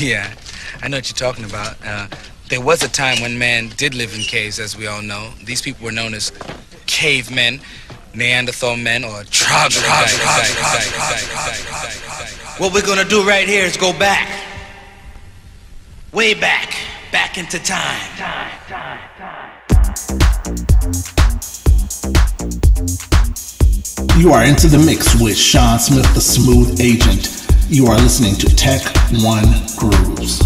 Yeah, I know what you're talking about. There was a time when man did live in caves, as we all know. These people were known as cavemen, Neanderthal men, or troglodytes. What we're gonna do right here is go back. Way back. Back into time. You are into the mix with Sean Smith, the Smooth Agent. You are listening to Tech One Grooves.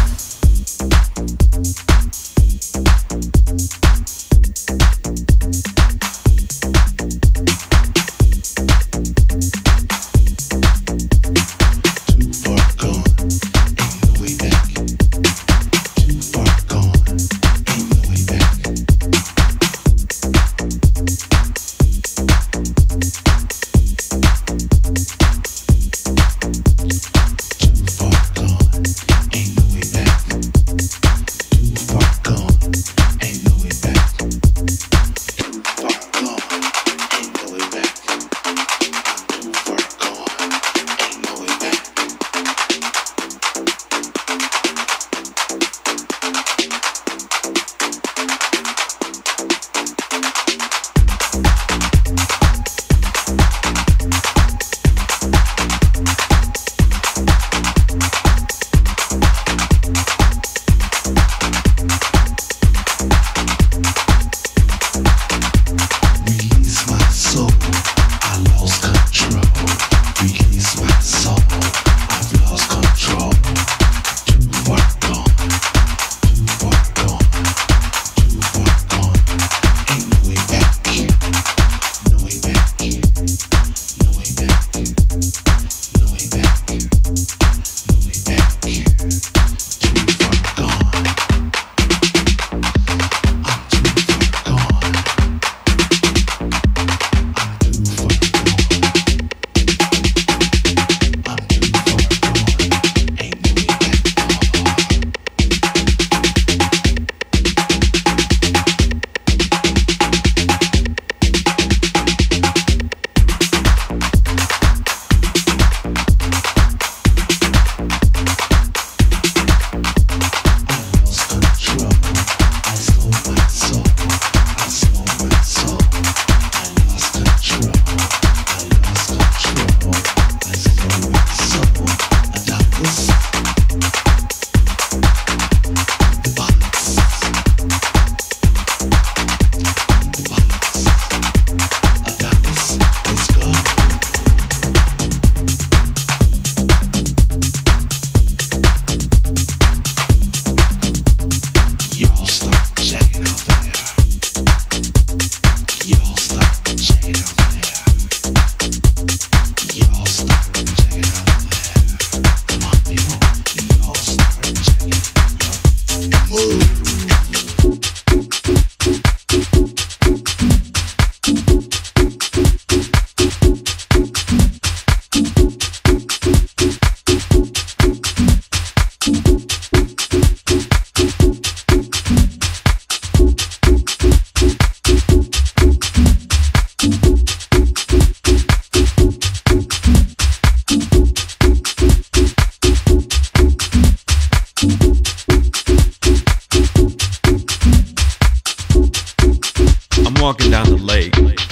walking down the lake.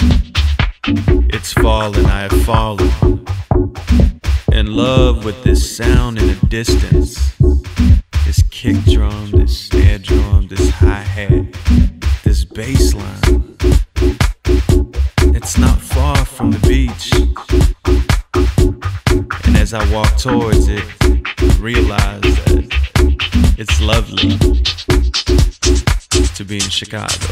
It's fall and I have fallen in love with this sound in the distance. This kick drum, this snare drum, this hi-hat, this bass line. It's not far from the beach. And as I walk towards it, I realize that it's lovely to be in Chicago.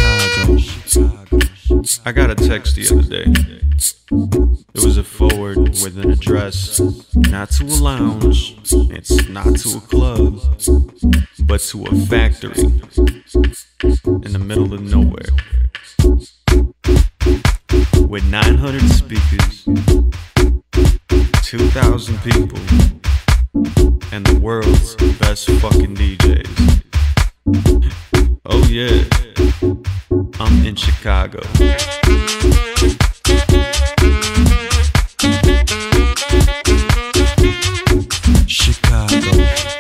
I got a text the other day. It was a forward with an address, not to a lounge, it's not to a club, but to a factory in the middle of nowhere. With 900 speakers, 2,000 people, and the world's best fucking DJs. Oh yeah, I'm in Chicago. Chicago.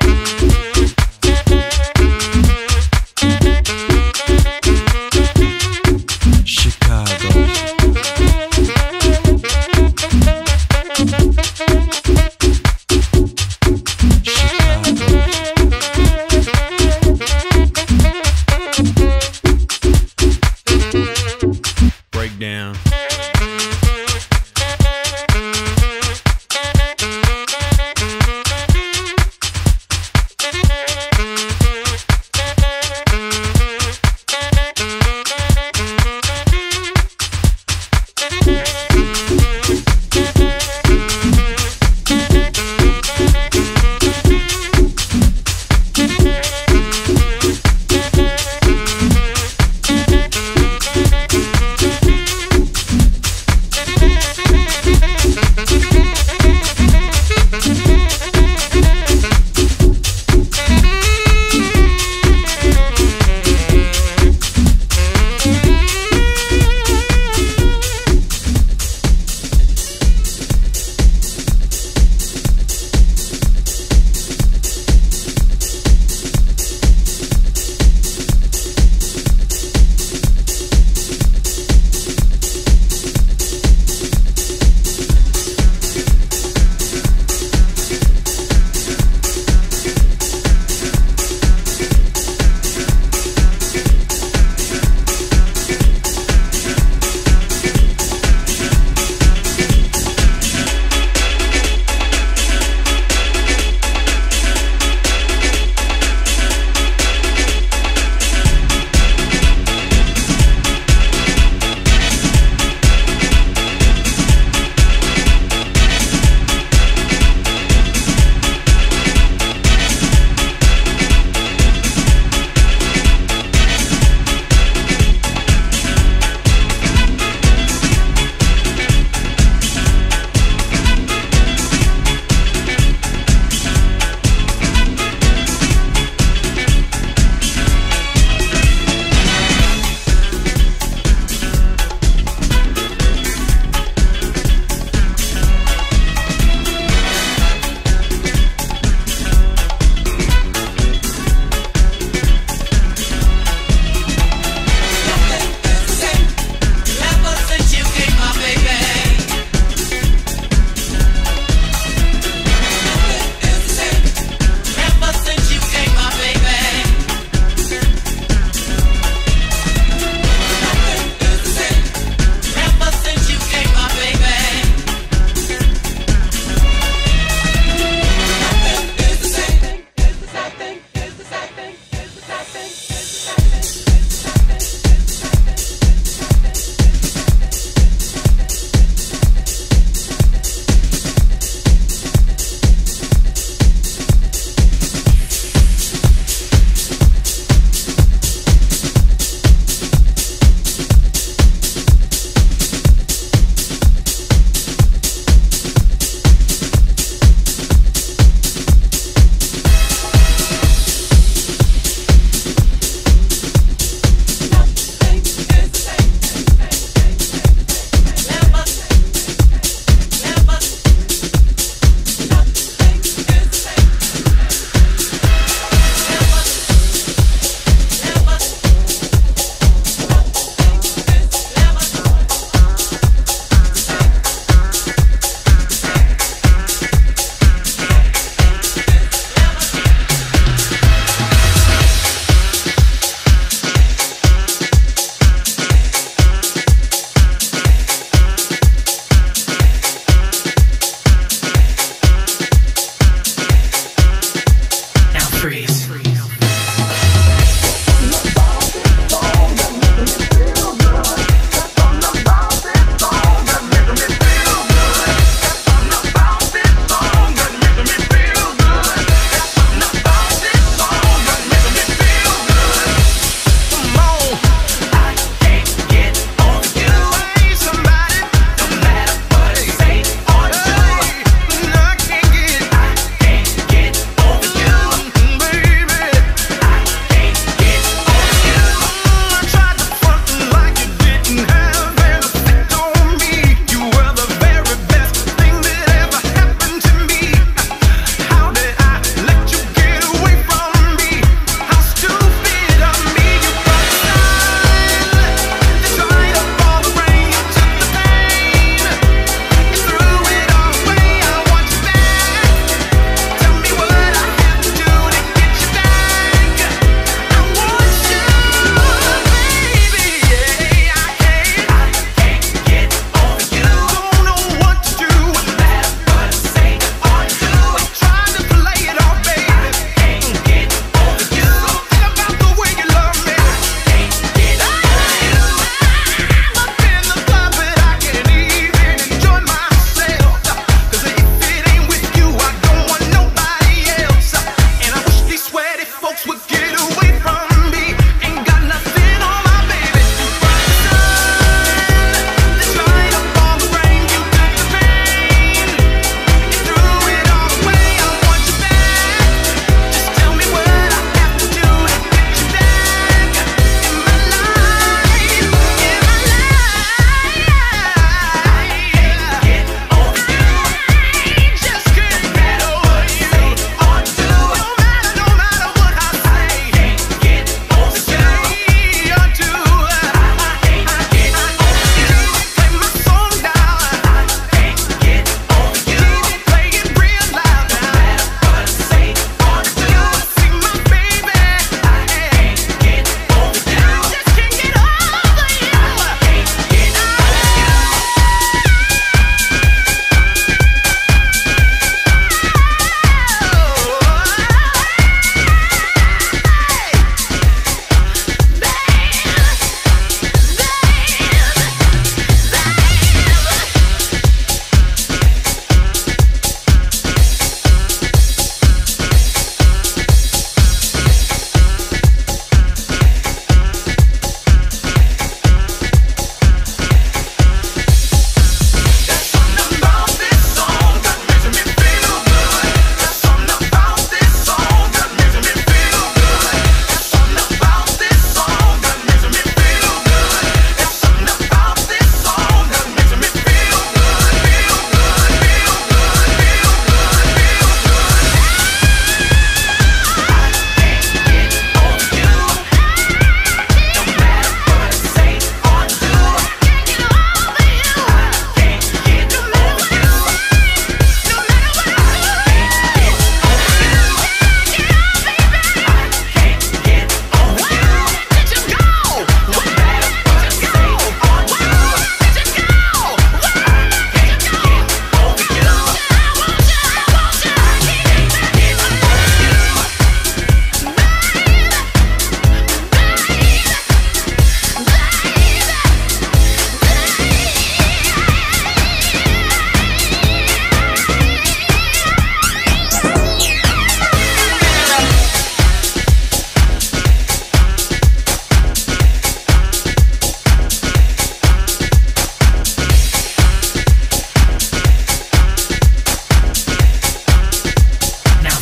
Chicago. Breakdown.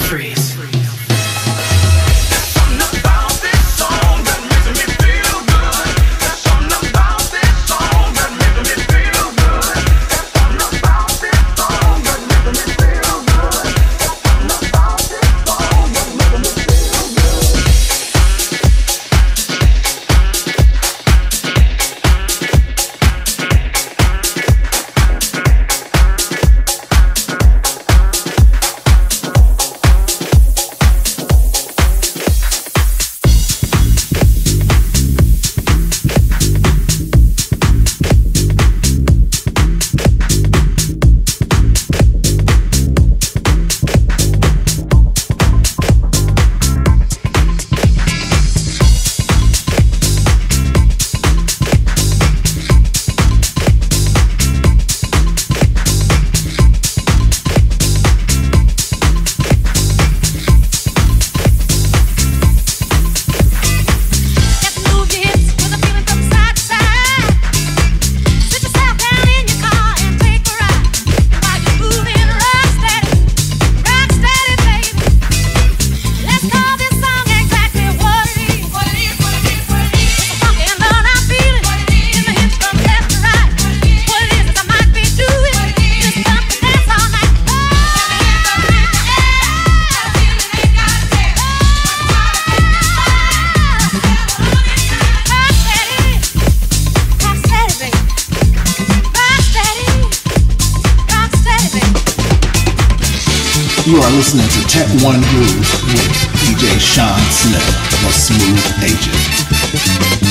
Freeze. You are listening to Tech One Grooves with DJ Sean Smith, the Smooth Agent.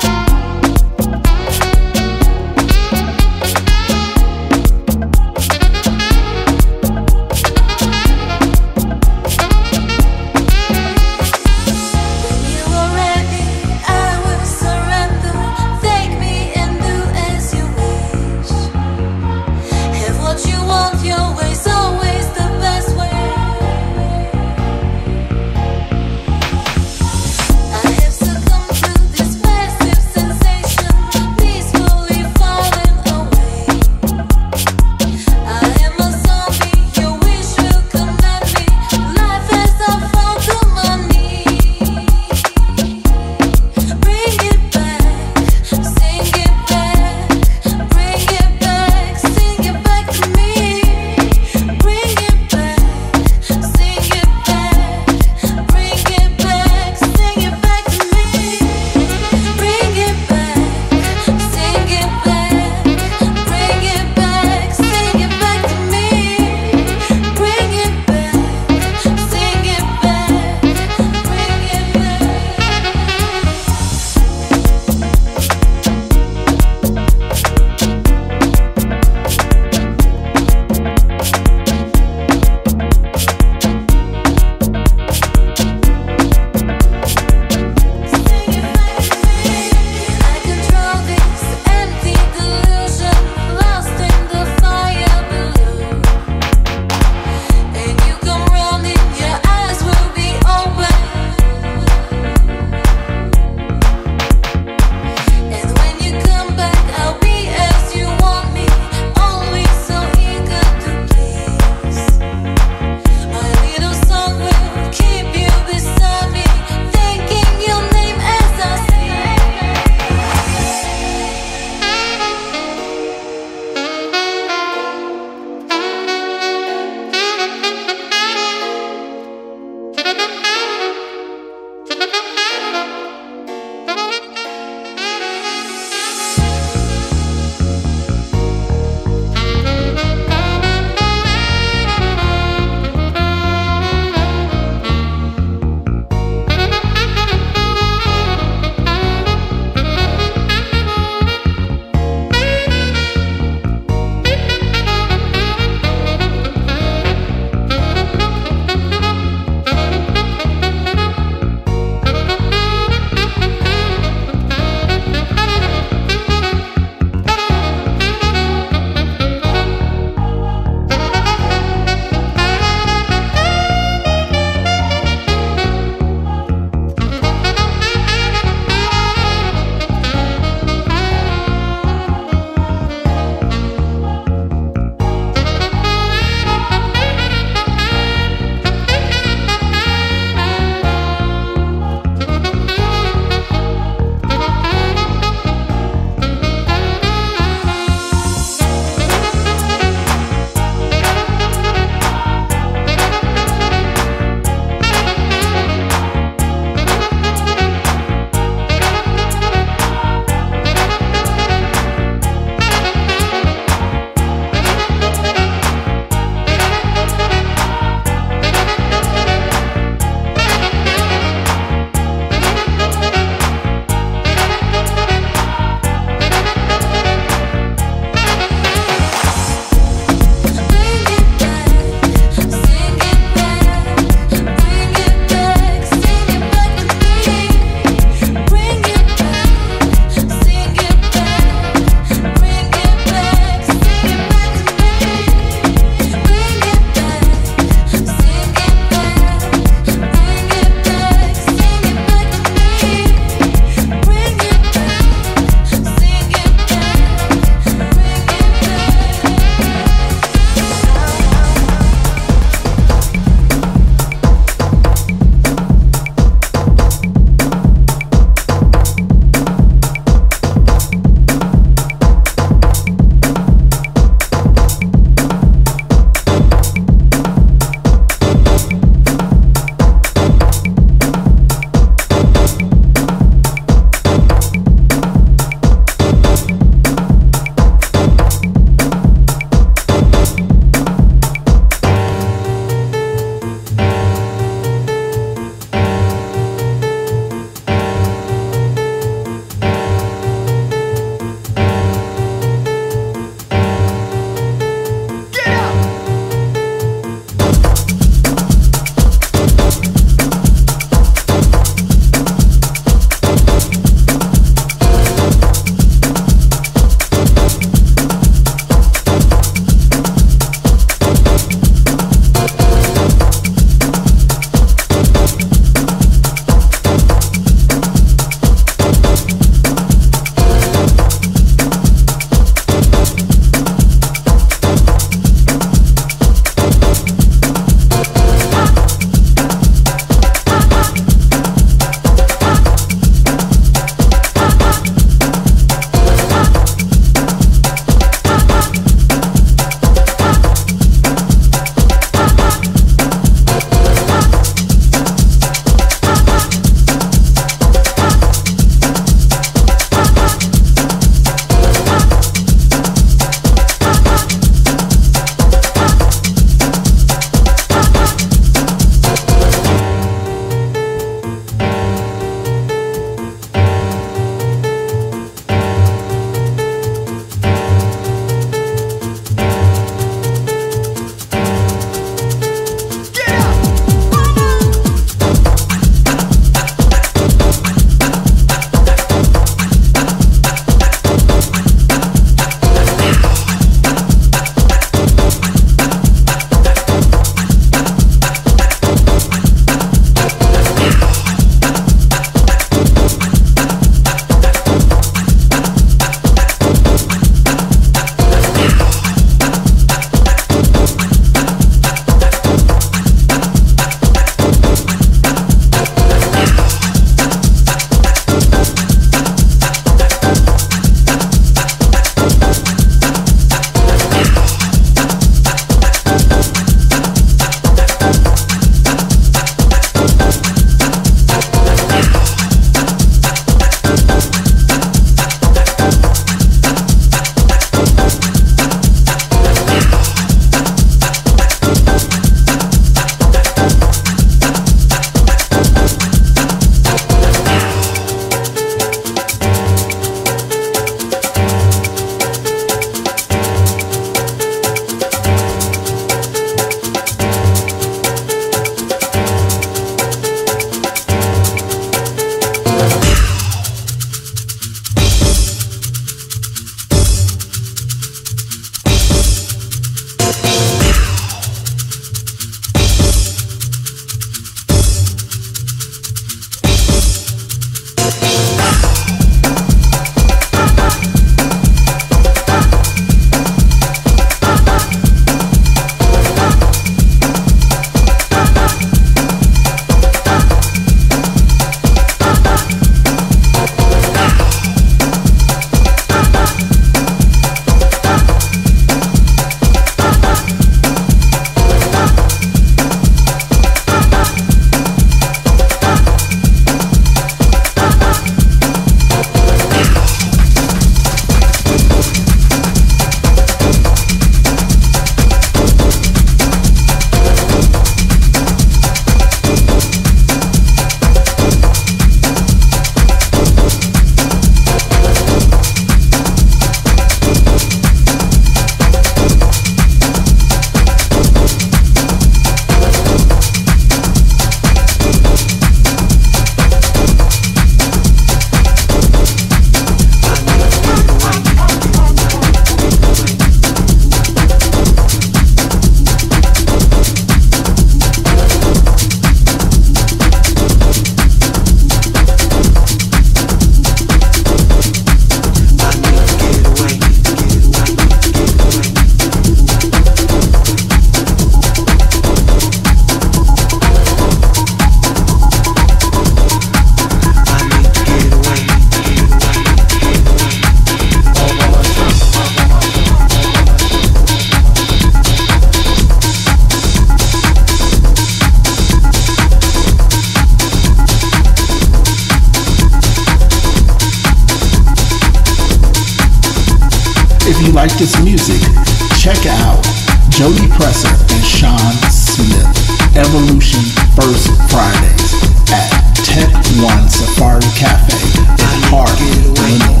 If you like this music, check out Jody Presser and Sean Smith, Evolution First Fridays at Tech One Safari Cafe in Harvey, Illinois.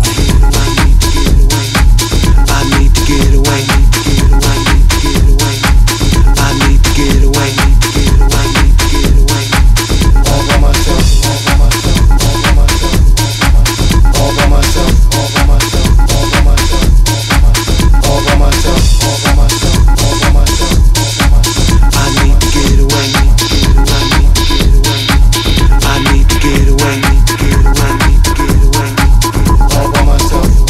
I need to get away. I need to get away. All by myself. All by myself. I need to get away. I need to get away. All by myself.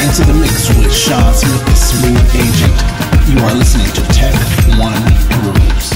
into the mix with Sean Smith, the Smooth Agent. You are listening to Tech One Grooves.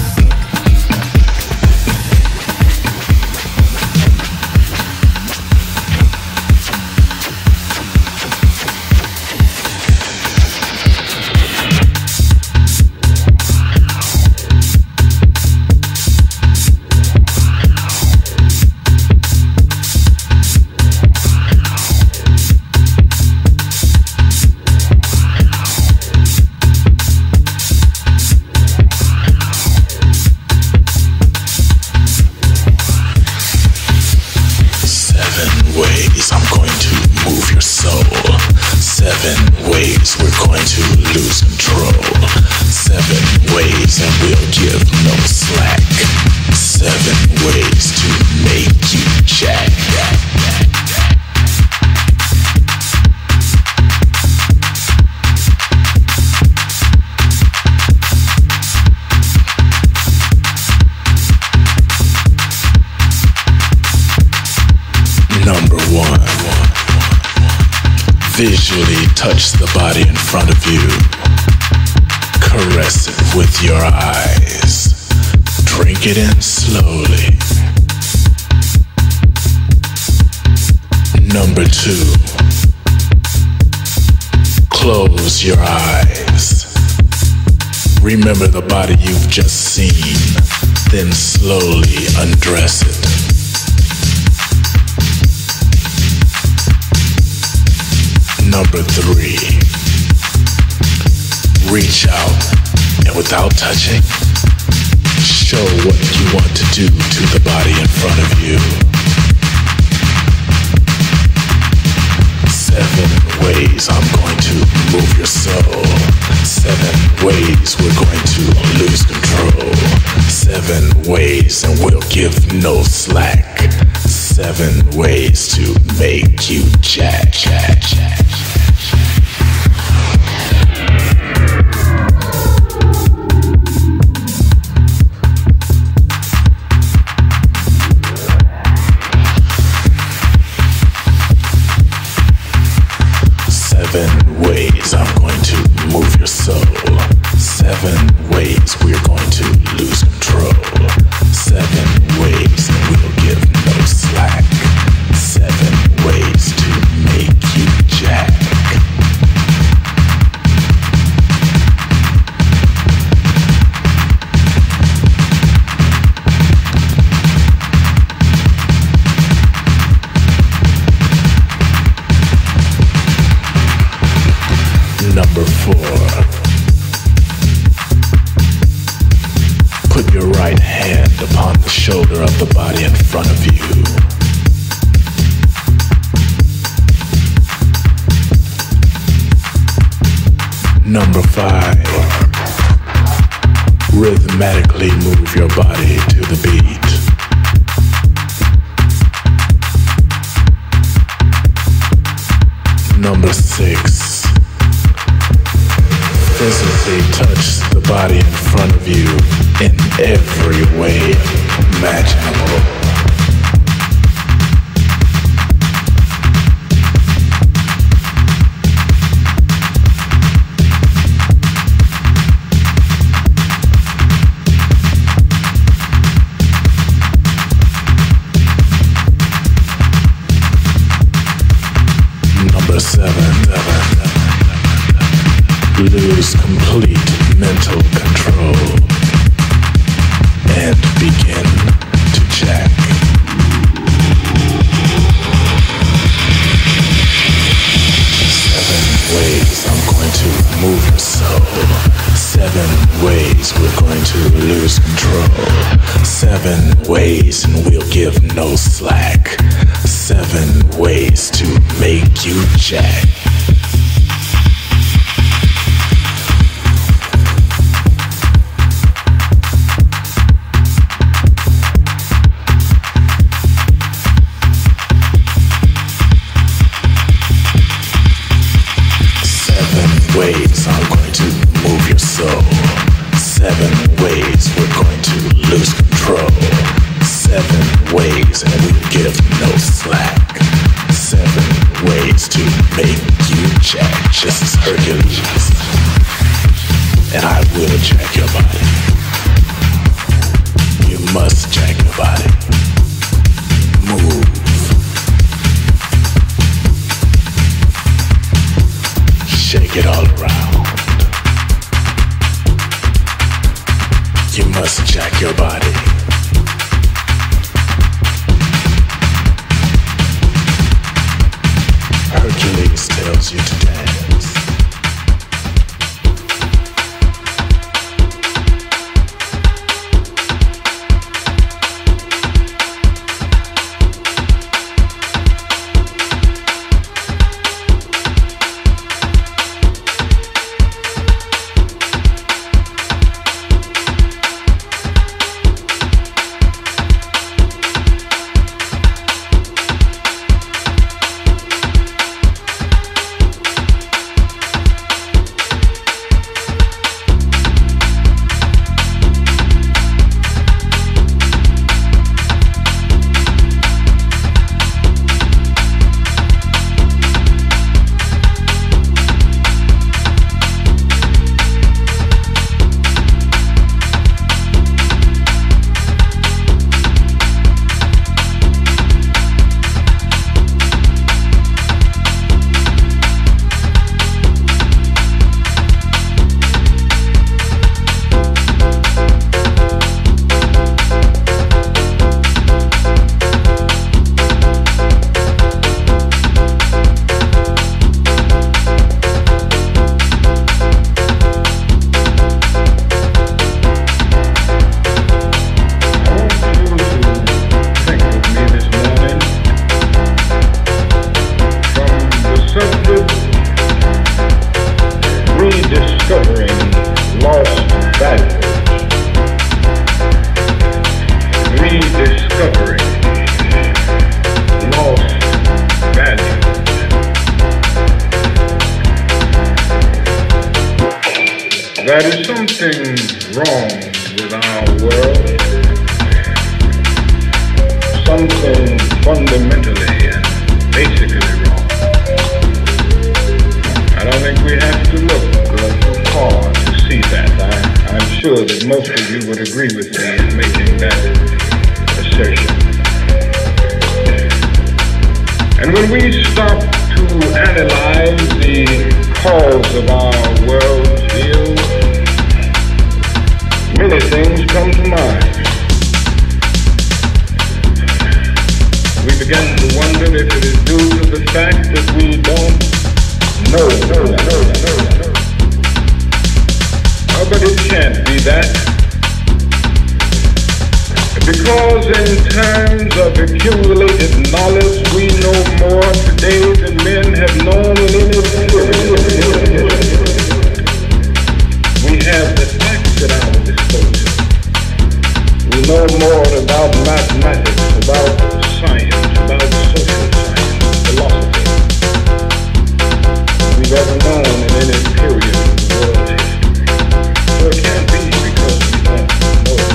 Visually touch the body in front of you. Caress it with your eyes. Drink it in slowly. Number 2. Close your eyes. Remember the body you've just seen, then slowly undress it. Number 3, reach out and without touching, show what you want to do to the body in front of you. 7 ways I'm going to move your soul. 7 ways we're going to lose control. 7 ways and we'll give no slack. 7 ways to make you jack. 7 ways I'm going to move your soul. 7 ways we're going to lose control. 7 ways and we'll give no slack. 7 ways to make you jack. Number 4. Put your right hand upon the shoulder of the body in front of you. Number 5. Rhythmically move your body to the beat. Number 6. Physically touch the body in front of you in every way imaginable. Number 7. Lose complete mental control and begin to jack. 7 ways I'm going to move your soul. 7 ways we're going to lose control. 7 ways and we'll give no slack. 7 ways to make you jack. Ways I'm going to move your soul. 7 ways we're going to lose control. 7 ways and we give no slack. 7 ways to make you This is Hercules, and I will jack your body. You must jack your body. Move. Shake it all around. You must jack your body. Hercules tells you to dance. There is something wrong with our world, something fundamentally and basically wrong. I don't think we have to look too far to see that. I'm sure that most of you would agree with me in making that assertion. And when we stop to analyze the cause of our world's ills, many things come to mind. We begin to wonder if it is due to the fact that we don't know. Oh, but it can't be that. Because in terms of accumulated knowledge, we know more today than men have known in any period. We have the facts at our disposal. We know more about mathematics, about science, about social science, philosophy, than we've ever known in any period of the world's history. So it can't be because we don't know it.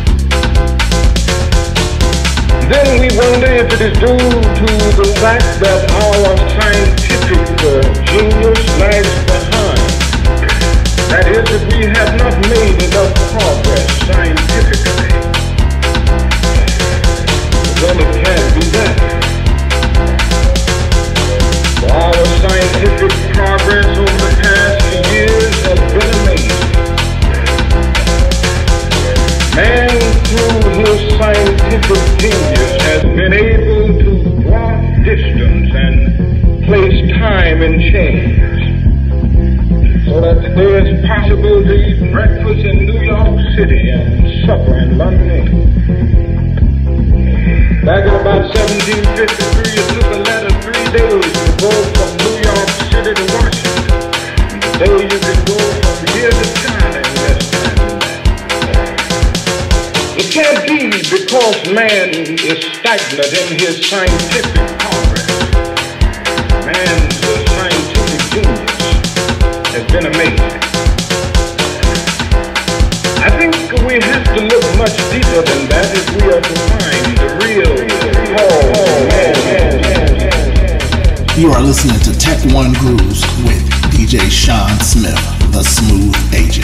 Then we wonder if it is due to the fact that our scientific genius lags behind. That is, that we have not made enough progress scientifically. Then it can't be that. For our scientific progress over the past years has been amazing. Man, through his scientific genius, has been able to draw distance and place time in chains, so that today it's possible to eat breakfast in New York City and supper in London. Back in about 1753, it took a lad of 3 days to go from New York City to Washington. And today you can go from here to China in less time than that. It can't be because man is stagnant in his scientific progress. Man's scientific genius has been amazing. I think we have to look much deeper than that if we are to find the real cause of man. You are listening to Tech One Grooves with DJ Sean Smith, the Smooth Agent.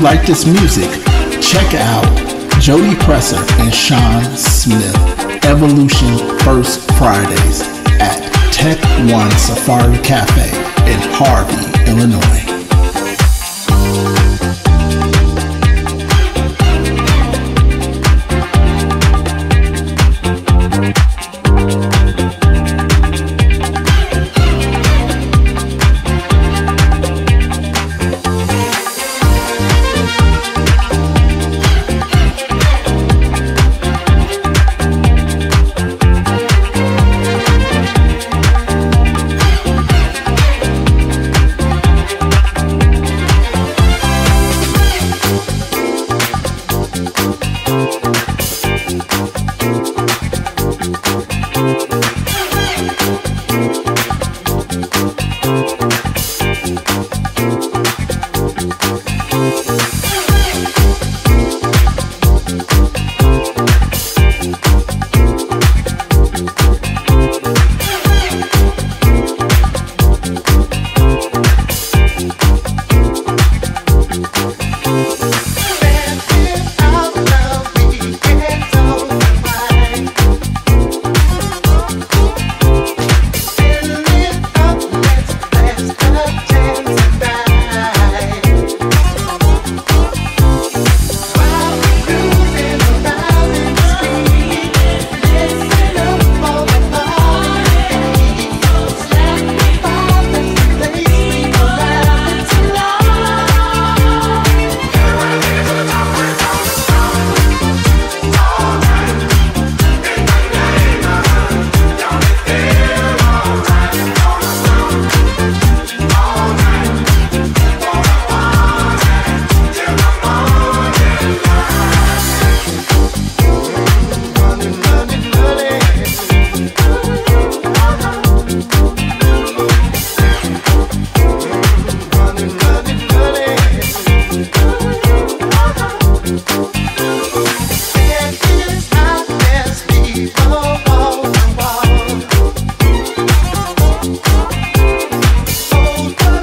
like this music, check out Jody Presser and Sean Smith, Evolution First Fridays at Tech One Safari Cafe in Harvey, Illinois.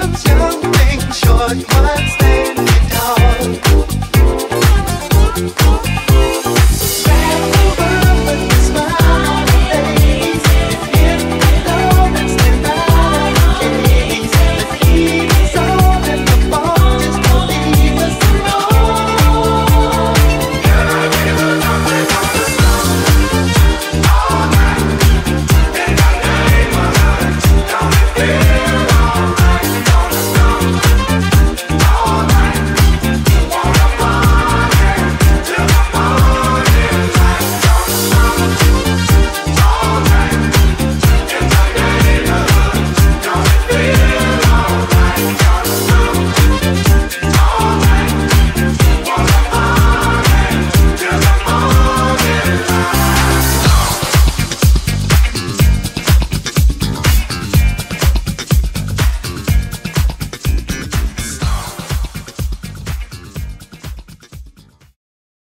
One standing tall.